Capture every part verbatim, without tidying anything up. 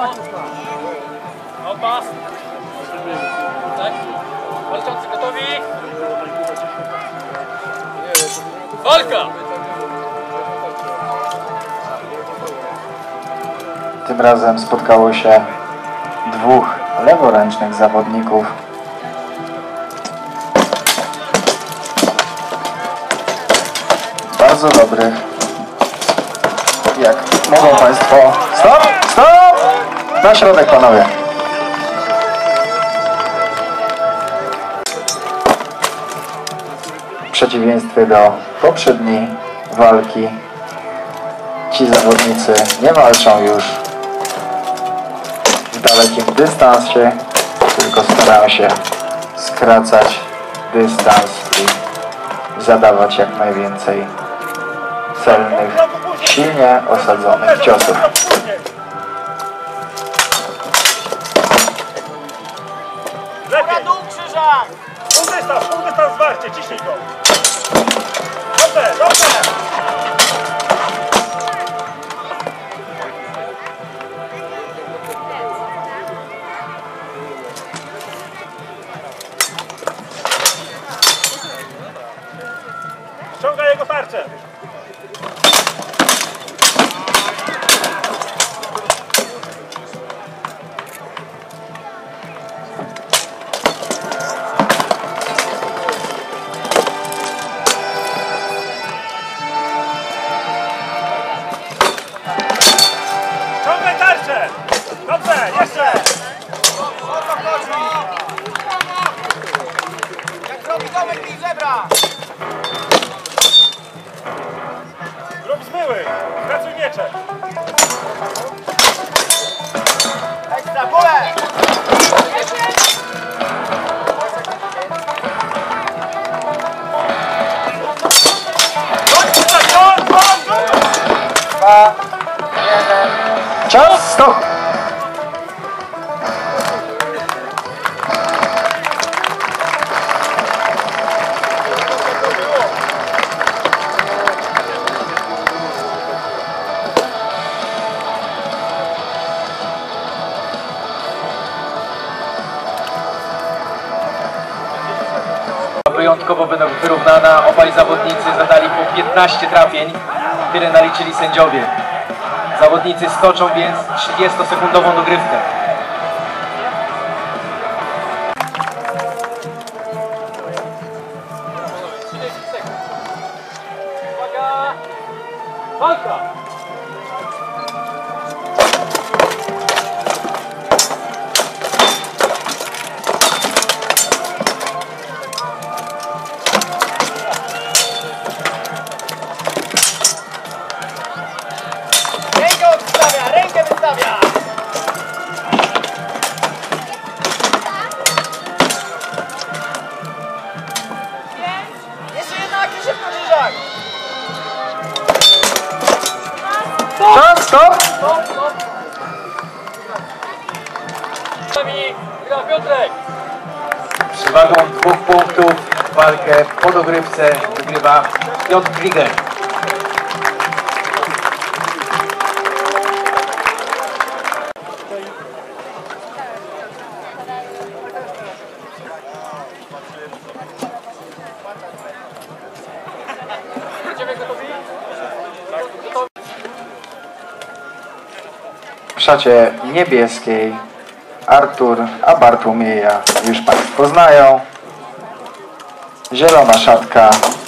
Odpas. Tak? Walczący gotowi. Walka! Tym razem spotkało się dwóch leworęcznych zawodników. Bardzo dobrych. Jak mogą Państwo... Stop! Stop! Na środek, panowie. W przeciwieństwie do poprzedniej walki, ci zawodnicy nie walczą już w dalekim dystansie, tylko starają się skracać dystans i zadawać jak najwięcej celnych, silnie osadzonych ciosów. Lepiej! Dół, krzyżak! Pół dystans, pół dystans zwarcie, ciśnij go! Dobrze, dobrze! Ściągaj jego tarczę! Ściągaj tarczę! Dobrze, jeszcze! O to chodzi! Jak robi domek i żebra! Rób zmyły! Pracuj miecze! Ekstra, pole! Dwa, jeden. Czas, stop! Wyjątkowo będą wyrównana. Obaj zawodnicy zadali po piętnaście trafień, które naliczyli sędziowie. Zawodnicy stoczą więc trzydziestosekundową dogrywkę. Uwaga! Walka! Rękę odstawia, rękę wystawia! Jeszcze jedna, szybko krzyżak! Czas, stop! Stop, stop! Gra Piotrek! Przewagą dwóch punktów walkę po dogrywce wygrywa Piotr Krieger. Będziemy gotowi? W szacie niebieskiej Artur, a Bartłomieja już Państwo znają. Zielona szatka.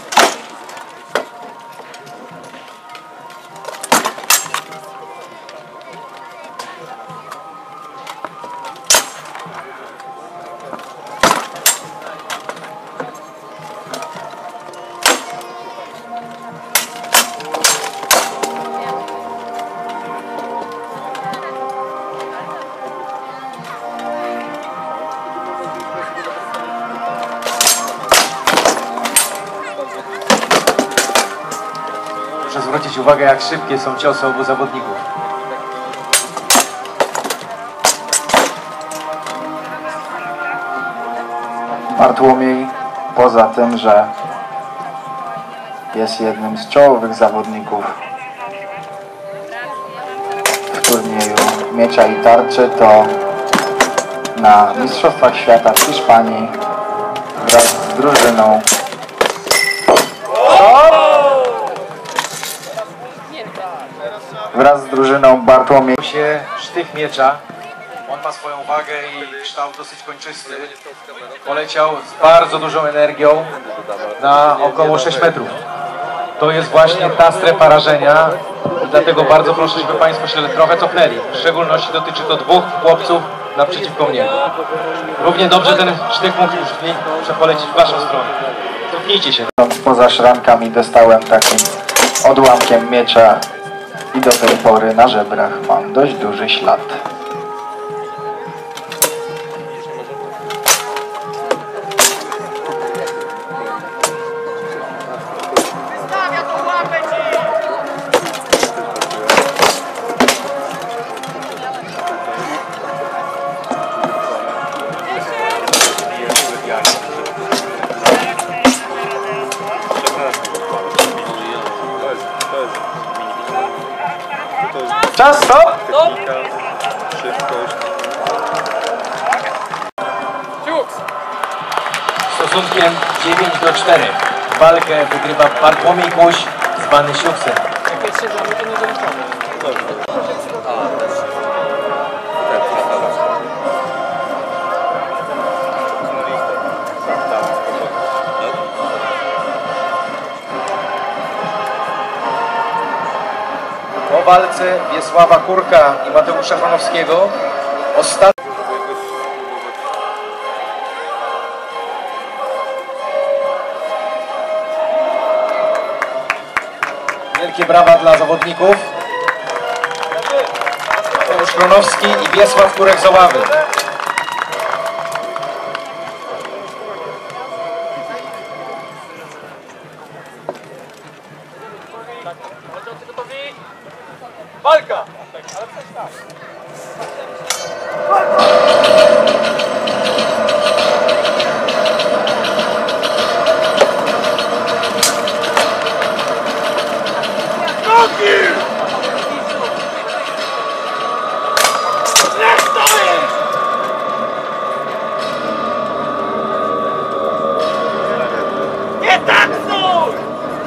Proszę zwrócić uwagę, jak szybkie są ciosy obu zawodników. Bartłomiej, poza tym, że jest jednym z czołowych zawodników, w turnieju miecza i tarczy to na Mistrzostwach Świata w Hiszpanii wraz z drużyną wraz z drużyną Bartłomiej. Się sztych miecza. On ma swoją wagę i kształt dosyć kończysty. Poleciał z bardzo dużą energią na około sześć metrów. To jest właśnie ta strefa rażenia i dlatego bardzo proszę, żeby Państwo się trochę cofnęli. W szczególności dotyczy to dwóch chłopców naprzeciwko mnie. Równie dobrze ten sztych mógł już przepolecić w Waszą stronę. Cofnijcie się. Poza szrankami dostałem takim odłamkiem miecza i do tej pory na żebrach mam dość duży ślad. Czas, stop! Stosunkiem dziewięć do czterech. Walkę wygrywa Bartłomiej Kuś, zwany Siuksem. Po walce Wiesława Kurka i Mateusza Chronowskiego ostatni. Wielkie brawa dla zawodników. Mateusz Chronowski i Wiesław Kurek z Oławy. Walka! Nie tak znów!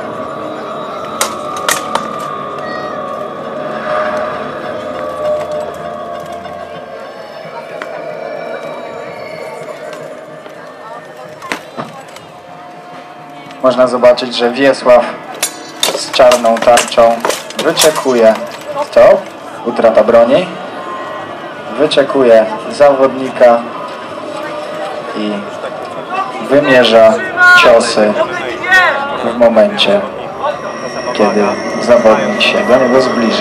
Można zobaczyć, że Wiesław z czarną tarczą wyczekuje. Stop. Utrata broni. Wyczekuje zawodnika i wymierza ciosy w momencie, kiedy zawodnik się do niego zbliży.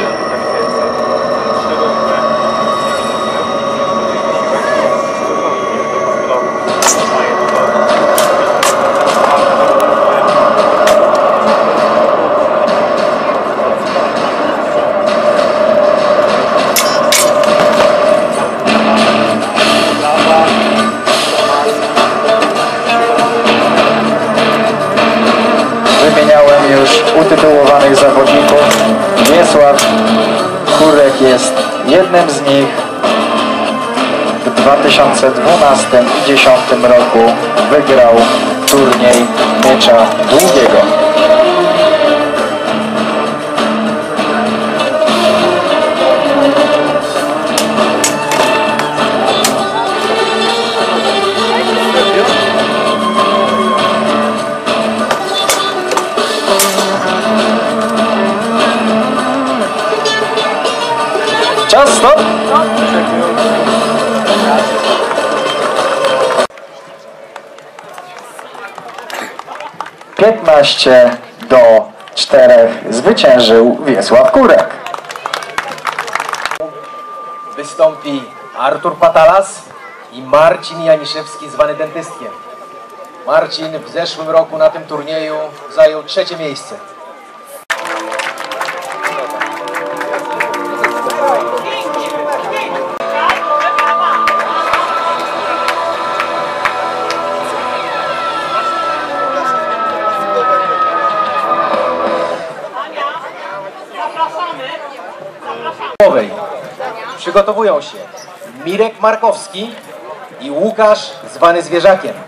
Wymieniałem już utytułowanych zawodników. Wiesław Kurek jest jednym z nich. W dwa tysiące dwunastym i dwa tysiące dziesiątym roku wygrał turniej miecza długiego. Czas, stop! piętnaście do czterech zwyciężył Wiesław Kurek. Wystąpi Artur Patalas i Marcin Janiszewski, zwany Dentystkiem. Marcin w zeszłym roku na tym turnieju zajął trzecie miejsce. przygotowują się Mirek Markowski i Łukasz zwany Zwierzakiem.